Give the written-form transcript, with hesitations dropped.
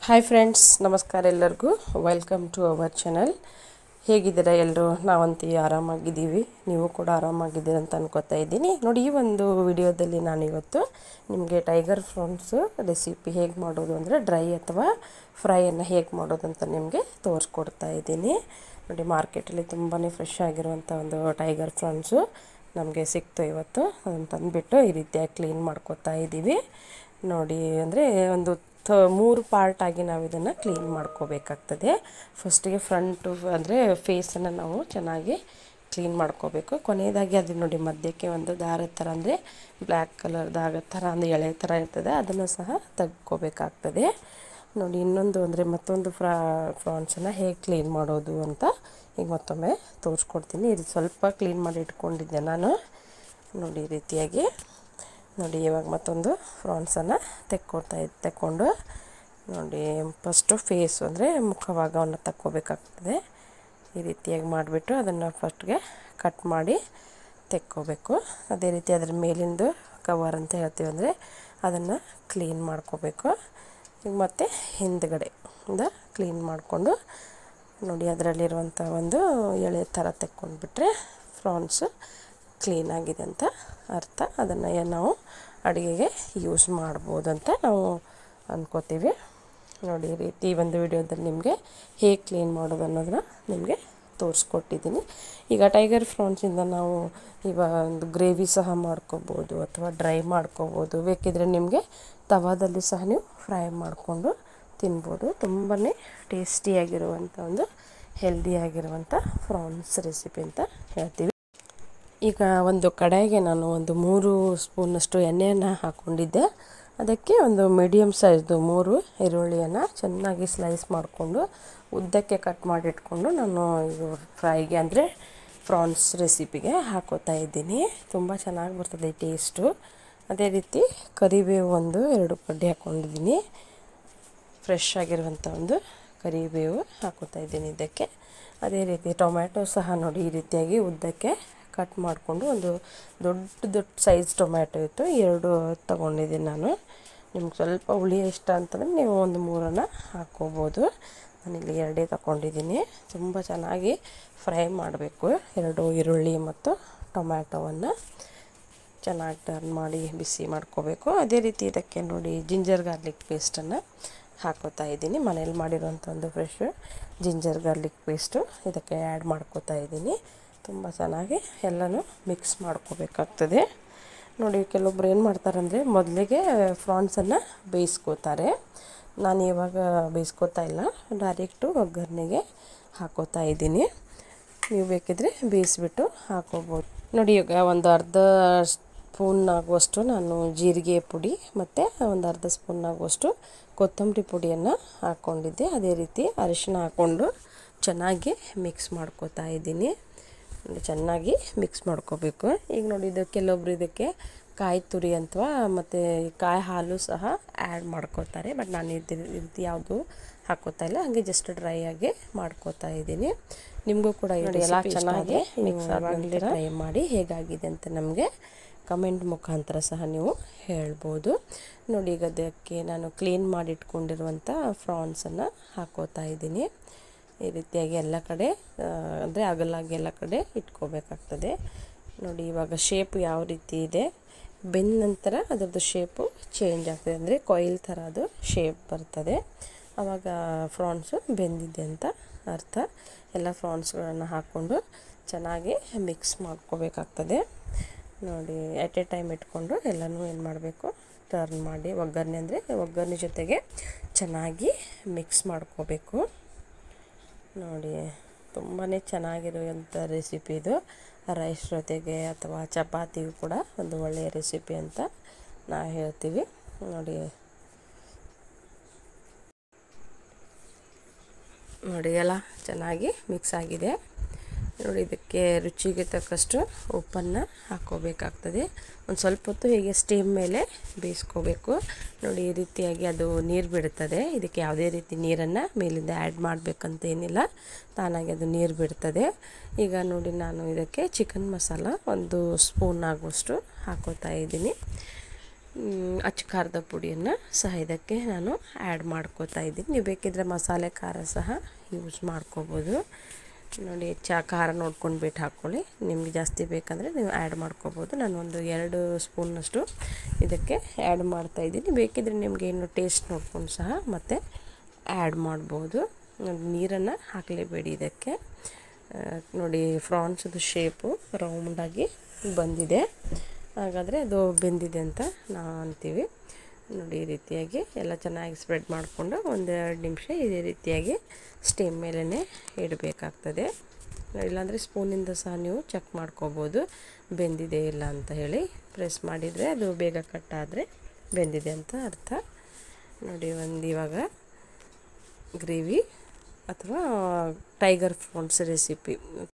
Hi friends, ನಮಸ್ಕಾರ ಎಲ್ಲರಿಗೂ. Welcome to our channel. ಹೇಗಿದ್ದೀರಾ ಎಲ್ಲರೂ? ನಾವಂತೂ ಆರಾಮಾಗಿದ್ದೀವಿ, ನೀವು ಕೂಡ ಆರಾಮಾಗಿದ್ದೀರ ಅಂತ ಅನ್ಕೋತಾ ಇದ್ದೀನಿ. ನೋಡಿ, ಈ ಒಂದು ವಿಡಿಯೋದಲ್ಲಿ ನಾನಿವತ್ತು ನಿಮಗೆ ಟೈಗರ್ ಪ್ರಾನ್ಸ್ ರೆಸಿಪಿ ಹೇಗೆ ಮಾಡೋದು ಅಂದರೆ ಡ್ರೈ ಅಥವಾ ಫ್ರೈಯನ್ನು ಹೇಗೆ ಮಾಡೋದು ಅಂತ ನಿಮಗೆ ತೋರಿಸ್ಕೊಡ್ತಾ ಇದ್ದೀನಿ. ನೋಡಿ, ಮಾರ್ಕೆಟಲ್ಲಿ ತುಂಬಾ ಫ್ರೆಶ್ ಆಗಿರುವಂಥ ಒಂದು ಟೈಗರ್ ಪ್ರಾನ್ಸು ನಮಗೆ ಸಿಕ್ತು ಇವತ್ತು. ಅದನ್ನು ತಂದುಬಿಟ್ಟು ಈ ರೀತಿಯಾಗಿ ಕ್ಲೀನ್ ಮಾಡ್ಕೊತಾ ಇದ್ದೀವಿ. ನೋಡಿ, ಅಂದರೆ ಒಂದು 3 ಪಾರ್ಟಾಗಿ ನಾವು ಇದನ್ನು ಕ್ಲೀನ್ ಮಾಡ್ಕೋಬೇಕಾಗ್ತದೆ. ಫಸ್ಟಿಗೆ ಫ್ರಂಟು ಅಂದರೆ ಫೇಸನ್ನು ನಾವು ಚೆನ್ನಾಗಿ ಕ್ಲೀನ್ ಮಾಡ್ಕೋಬೇಕು. ಕೊನೆಯದಾಗಿ ಅದು ನೋಡಿ, ಮಧ್ಯಕ್ಕೆ ಒಂದು ದಾರದ ಥರ ಅಂದರೆ ಬ್ಲ್ಯಾಕ್ ಕಲರ್ ದಾರದ ಥರ ಅಂದರೆ ಎಳೆ ಥರ ಇರ್ತದೆ, ಅದನ್ನು ಸಹ ತೆಗ್ಕೋಬೇಕಾಗ್ತದೆ. ನೋಡಿ, ಇನ್ನೊಂದು ಅಂದರೆ ಮತ್ತೊಂದು ಪ್ರಾನ್ಸನ್ನು ಹೇಗೆ ಕ್ಲೀನ್ ಮಾಡೋದು ಅಂತ ಈಗ ಮತ್ತೊಮ್ಮೆ ತೋರಿಸ್ಕೊಡ್ತೀನಿ. ಇದು ಸ್ವಲ್ಪ ಕ್ಲೀನ್ ಮಾಡಿ ಇಟ್ಕೊಂಡಿದ್ದೆ ನಾನು. ನೋಡಿ, ಈ ರೀತಿಯಾಗಿ ನೋಡಿ, ಇವಾಗ ಮತ್ತೊಂದು ಪ್ರಾನ್ಸನ್ನು ತೆಕ್ಕೊಂಡು ನೋಡಿ, ಫಸ್ಟು ಫೇಸು ಅಂದರೆ ಮುಖಭಾಗವನ್ನು ತಕ್ಕೋಬೇಕಾಗ್ತದೆ. ಈ ರೀತಿಯಾಗಿ ಮಾಡಿಬಿಟ್ಟು ಅದನ್ನು ಫಸ್ಟ್ಗೆ ಕಟ್ ಮಾಡಿ ತೆಕ್ಕೋಬೇಕು. ಅದೇ ರೀತಿ ಅದರ ಮೇಲಿಂದು ಕವರ್ ಅಂತ ಹೇಳ್ತೀವಿ ಅಂದರೆ ಅದನ್ನು ಕ್ಲೀನ್ ಮಾಡ್ಕೋಬೇಕು. ಈಗ ಮತ್ತು ಹಿಂದ್ಗಡೆಯಿಂದ ಕ್ಲೀನ್ ಮಾಡಿಕೊಂಡು ನೋಡಿ, ಅದರಲ್ಲಿರುವಂಥ ಒಂದು ಎಳೆ ಥರ ತೆಕ್ಕೊಂಡ್ಬಿಟ್ರೆ ಪ್ರಾನ್ಸು ಕ್ಲೀನಾಗಿದೆ ಅಂತ ಅರ್ಥ. ಅದನ್ನು ನಾವು ಅಡುಗೆಗೆ ಯೂಸ್ ಮಾಡ್ಬೋದು ಅಂತ ನಾವು ಅಂದ್ಕೋತೀವಿ. ನೋಡಿ, ಈ ರೀತಿ ಒಂದು ವಿಡಿಯೋದಲ್ಲಿ ನಿಮಗೆ ಹೇಗೆ ಕ್ಲೀನ್ ಮಾಡೋದು ಅನ್ನೋದನ್ನ ನಿಮಗೆ ತೋರಿಸ್ಕೊಟ್ಟಿದ್ದೀನಿ. ಈಗ ಟೈಗರ್ ಪ್ರಾನ್ಸಿಂದ ನಾವು ಇವಾಗ ಒಂದು ಗ್ರೇವಿ ಸಹ ಮಾಡ್ಕೋಬೋದು ಅಥವಾ ಡ್ರೈ ಮಾಡ್ಕೋಬೋದು. ಬೇಕಿದ್ರೆ ನಿಮಗೆ ತವಾದಲ್ಲಿ ಸಹ ನೀವು ಫ್ರೈ ಮಾಡಿಕೊಂಡು ತಿನ್ಬೋದು. ತುಂಬಾ ಟೇಸ್ಟಿಯಾಗಿರುವಂಥ ಒಂದು ಹೆಲ್ದಿಯಾಗಿರುವಂಥ ಪ್ರಾನ್ಸ್ ರೆಸಿಪಿ ಅಂತ ಹೇಳ್ತೀವಿ. ಈಗ ಒಂದು ಕಡೆಗೆ ನಾನು ಒಂದು 3 ಸ್ಪೂನಷ್ಟು ಎಣ್ಣೆಯನ್ನು ಹಾಕ್ಕೊಂಡಿದ್ದೆ. ಅದಕ್ಕೆ ಒಂದು ಮೀಡಿಯಮ್ ಸೈಜ್ದು 3 ಈರುಳ್ಳಿಯನ್ನು ಚೆನ್ನಾಗಿ ಸ್ಲೈಸ್ ಮಾಡಿಕೊಂಡು ಉದ್ದಕ್ಕೆ ಕಟ್ ಮಾಡಿಟ್ಕೊಂಡು ನಾನು ಇದು ಫ್ರೈಗೆ ಅಂದರೆ ಪ್ರಾನ್ಸ್ ರೆಸಿಪಿಗೆ ಹಾಕೋತಾ ಇದ್ದೀನಿ. ತುಂಬ ಚೆನ್ನಾಗಿ ಬರ್ತದೆ ಟೇಸ್ಟು. ಅದೇ ರೀತಿ ಕರಿಬೇವು ಒಂದು 2 ಕಡ್ಡಿ ಹಾಕ್ಕೊಂಡಿದ್ದೀನಿ. ಫ್ರೆಶ್ ಆಗಿರುವಂಥ ಒಂದು ಕರಿಬೇವು ಹಾಕೋತಾ ಇದ್ದೀನಿ ಇದಕ್ಕೆ. ಅದೇ ರೀತಿ ಟೊಮ್ಯಾಟೊ ಸಹ ನೋಡಿ, ಈ ರೀತಿಯಾಗಿ ಉದ್ದಕ್ಕೆ ಕಟ್ ಮಾಡಿಕೊಂಡು ಒಂದು ದೊಡ್ಡ ಸೈಜ್ ಟೊಮ್ಯಾಟೊ ಇತ್ತು, 2 ತೊಗೊಂಡಿದ್ದೀನಿ ನಾನು. ನಿಮ್ಗೆ ಸ್ವಲ್ಪ ಹುಳಿ ಇಷ್ಟ ಅಂತಂದರೆ ನೀವು ಒಂದು 3 ಹಾಕ್ಕೋಬೋದು. ನಾನಿಲ್ಲಿ 2 ತಗೊಂಡಿದ್ದೀನಿ. ತುಂಬ ಚೆನ್ನಾಗಿ ಫ್ರೈ ಮಾಡಬೇಕು 2 ಈರುಳ್ಳಿ ಮತ್ತು ಟೊಮ್ಯಾಟೊವನ್ನು ಚೆನ್ನಾಗಿ ಟರ್ನ್ ಮಾಡಿ ಬಿಸಿ ಮಾಡ್ಕೋಬೇಕು. ಅದೇ ರೀತಿ ಇದಕ್ಕೆ ನೋಡಿ, ಜಿಂಜರ್ ಗಾರ್ಲಿಕ್ ಪೇಸ್ಟನ್ನು ಹಾಕೋತಾ ಇದ್ದೀನಿ. ಮನೇಲಿ ಮಾಡಿರೋಂಥ ಒಂದು ಫ್ರೆಶ್ ಜಿಂಜರ್ ಗಾರ್ಲಿಕ್ ಪೇಸ್ಟು ಇದಕ್ಕೆ ಆ್ಯಡ್ ಮಾಡ್ಕೋತಾ ಇದ್ದೀನಿ. ತುಂಬ ಚೆನ್ನಾಗಿ ಎಲ್ಲನೂ ಮಿಕ್ಸ್ ಮಾಡ್ಕೋಬೇಕಾಗ್ತದೆ. ನೋಡಿ, ಕೆಲವೊಬ್ರು ಏನು ಮಾಡ್ತಾರೆ ಅಂದರೆ ಮೊದಲಿಗೆ ಪ್ರಾನ್ಸನ್ನು ಬೇಯಿಸ್ಕೋತಾರೆ. ನಾನು ಇವಾಗ ಬೇಯಿಸ್ಕೋತಾ ಇಲ್ಲ, ಡೈರೆಕ್ಟು ಒಗ್ಗರಣೆಗೆ ಹಾಕೋತಾ ಇದ್ದೀನಿ. ನೀವು ಬೇಕಿದ್ರೆ ಬೇಯಿಸ್ಬಿಟ್ಟು ಹಾಕೋಬೋದು. ನೋಡಿ, ಈಗ ಒಂದು ಅರ್ಧ ಸ್ಪೂನ್ ಆಗುವಷ್ಟು ನಾನು ಜೀರಿಗೆ ಪುಡಿ ಮತ್ತು ಒಂದು ಅರ್ಧ ಸ್ಪೂನ್ ಆಗುವಷ್ಟು ಕೊತ್ತಂಬರಿ ಪುಡಿಯನ್ನು ಹಾಕ್ಕೊಂಡಿದ್ದೆ. ಅದೇ ರೀತಿ ಅರಿಶಿನ ಹಾಕ್ಕೊಂಡು ಚೆನ್ನಾಗಿ ಮಿಕ್ಸ್ ಮಾಡ್ಕೋತಾ ಇದ್ದೀನಿ. ಚೆನ್ನಾಗಿ ಮಿಕ್ಸ್ ಮಾಡ್ಕೋಬೇಕು. ಈಗ ನೋಡಿ, ಇದು ಕೆಲವೊಬ್ರು ಇದಕ್ಕೆ ಕಾಯಿ ತುರಿ ಅಥವಾ ಮತ್ತು ಕಾಯಿ ಹಾಲು ಸಹ ಆ್ಯಡ್ ಮಾಡ್ಕೋತಾರೆ. ಬಟ್ ನಾನು ಇದು ರೀತಿ ಯಾವುದು ಹಾಕೋತಾ ಇಲ್ಲ, ಹಾಗೆ ಜಸ್ಟ್ ಡ್ರೈ ಆಗಿ ಮಾಡ್ಕೋತಾ ಇದ್ದೀನಿ. ನಿಮಗೂ ಕೂಡ ನೋಡಿ ಎಲ್ಲ ಚೆನ್ನಾಗಿ ಮಿಕ್ಸ್ ಆಗಿ ಟ್ರೈ ಮಾಡಿ ಹೇಗಾಗಿದೆ ಅಂತ ನಮಗೆ ಕಮೆಂಟ್ ಮುಖಾಂತರ ಸಹ ನೀವು ಹೇಳ್ಬೋದು. ನೋಡಿ, ಈಗ ಅದಕ್ಕೆ ನಾನು ಕ್ಲೀನ್ ಮಾಡಿ ಇಟ್ಕೊಂಡಿರುವಂಥ ಪ್ರಾನ್ಸನ್ನು ಹಾಕೋತಾ ಇದ್ದೀನಿ. ಈ ರೀತಿಯಾಗಿ ಎಲ್ಲ ಕಡೆ ಅಂದರೆ ಅಗಲಾಗಿ ಎಲ್ಲ ಕಡೆ ಇಟ್ಕೋಬೇಕಾಗ್ತದೆ. ನೋಡಿ, ಇವಾಗ ಶೇಪು ಯಾವ ರೀತಿ ಇದೆ, ಬೆಂದ ನಂತರ ಅದರದ್ದು ಶೇಪು ಚೇಂಜ್ ಆಗ್ತದೆ, ಅಂದರೆ ಕೊಯ್ಲ್ ಥರ ಅದು ಶೇಪ್ ಬರ್ತದೆ. ಆವಾಗ ಪ್ರಾನ್ಸು ಬೆಂದಿದೆ ಅಂತ ಅರ್ಥ. ಎಲ್ಲ ಪ್ರಾನ್ಸ್ಗಳನ್ನು ಹಾಕ್ಕೊಂಡು ಚೆನ್ನಾಗಿ ಮಿಕ್ಸ್ ಮಾಡ್ಕೋಬೇಕಾಗ್ತದೆ. ನೋಡಿ, ಎಟ್ ಎ ಟೈಮ್ ಇಟ್ಕೊಂಡು ಎಲ್ಲನೂ ಏನು ಮಾಡಬೇಕು, ಟರ್ನ್ ಮಾಡಿ ಒಗ್ಗರಣೆ ಅಂದರೆ ಒಗ್ಗರಣೆ ಜೊತೆಗೆ ಚೆನ್ನಾಗಿ ಮಿಕ್ಸ್ ಮಾಡ್ಕೋಬೇಕು. ನೋಡಿ, ತುಂಬಾ ಚೆನ್ನಾಗಿರುವಂಥ ರೆಸಿಪಿ ಇದು. ರೈಸ್ ಜೊತೆಗೆ ಅಥವಾ ಚಪಾತಿಗೂ ಕೂಡ ಒಂದು ಒಳ್ಳೆಯ ರೆಸಿಪಿ ಅಂತ ನಾವು ಹೇಳ್ತೀವಿ. ನೋಡಿ ಎಲ್ಲ ಚೆನ್ನಾಗಿ ಮಿಕ್ಸ್ ಆಗಿದೆ. ನೋಡಿ, ಇದಕ್ಕೆ ರುಚಿಗೆ ತಕ್ಕಷ್ಟು ಉಪ್ಪನ್ನು ಹಾಕ್ಕೋಬೇಕಾಗ್ತದೆ. ಒಂದು ಸ್ವಲ್ಪ ಹೊತ್ತು ಹೀಗೆ ಸ್ಟೀಮ್ ಮೇಲೆ ಬೇಯಿಸ್ಕೋಬೇಕು. ನೋಡಿ, ಈ ರೀತಿಯಾಗಿ ಅದು ನೀರು ಬಿಡ್ತದೆ. ಇದಕ್ಕೆ ಯಾವುದೇ ರೀತಿ ನೀರನ್ನು ಮೇಲಿಂದ ಆ್ಯಡ್ ಮಾಡಬೇಕಂತ ಏನಿಲ್ಲ, ತಾನಾಗಿ ಅದು ನೀರು ಬಿಡ್ತದೆ. ಈಗ ನೋಡಿ, ನಾನು ಇದಕ್ಕೆ ಚಿಕನ್ ಮಸಾಲ 1 ಸ್ಪೂನ್ ಆಗುವಷ್ಟು ಹಾಕೋತಾ ಇದ್ದೀನಿ. ಅಚ್ಚ ಖಾರದ ಪುಡಿಯನ್ನು ಸಹ ಇದಕ್ಕೆ ನಾನು ಆ್ಯಡ್ ಮಾಡ್ಕೋತಾ ಇದ್ದೀನಿ. ನೀವು ಬೇಕಿದ್ದರೆ ಮಸಾಲೆ ಖಾರ ಸಹ ಯೂಸ್ ಮಾಡ್ಕೋಬೋದು. ನೋಡಿ ಖಾರ ನೋಡ್ಕೊಂಡು ಬಿಟ್ಟು ಹಾಕ್ಕೊಳ್ಳಿ. ನಿಮಗೆ ಜಾಸ್ತಿ ಬೇಕಂದರೆ ನೀವು ಆ್ಯಡ್ ಮಾಡ್ಕೋಬೋದು. ನಾನು ಒಂದು 2 ಸ್ಪೂನ್ನಷ್ಟು ಇದಕ್ಕೆ ಆ್ಯಡ್ ಮಾಡ್ತಾಯಿದ್ದೀನಿ. ಬೇಕಿದ್ದರೆ ನಿಮಗೆ ಇನ್ನು ಟೇಸ್ಟ್ ನೋಡ್ಕೊಂಡು ಸಹ ಮತ್ತೆ ಆ್ಯಡ್ ಮಾಡ್ಬೋದು. ನೀರನ್ನು ಹಾಕಲೇಬೇಡಿ ಇದಕ್ಕೆ. ನೋಡಿ ಫ್ರಾನ್ಸದು ಶೇಪು ರೌಂಡಾಗಿ ಬಂದಿದೆ, ಹಾಗಾದರೆ ಅದು ಬೆಂದಿದೆ ಅಂತ ನಾವು ಅಂತೀವಿ. ನೋಡಿ ಈ ರೀತಿಯಾಗಿ ಎಲ್ಲ ಚೆನ್ನಾಗಿ ಸ್ಪ್ರೆಡ್ ಮಾಡಿಕೊಂಡು 1-2 ನಿಮಿಷ ಇದೇ ರೀತಿಯಾಗಿ ಸ್ಟೀಮ್ ಮೇಲೇ ಇಡಬೇಕಾಗ್ತದೆ. ಇಲ್ಲಾಂದರೆ ಸ್ಪೂನಿಂದ ಸಹ ನೀವು ಚೆಕ್ ಮಾಡ್ಕೋಬೋದು ಬೆಂದಿದೆ ಇಲ್ಲ ಅಂತ ಹೇಳಿ. ಪ್ರೆಸ್ ಮಾಡಿದರೆ ಅದು ಬೇಗ ಕಟ್ಟಾದರೆ ಬೆಂದಿದೆ ಅಂತ ಅರ್ಥ. ನೋಡಿ ಇವಾಗ ಗ್ರೇವಿ ಅಥವಾ ಟೈಗರ್ ಪ್ರಾನ್ಸ್ ರೆಸಿಪಿ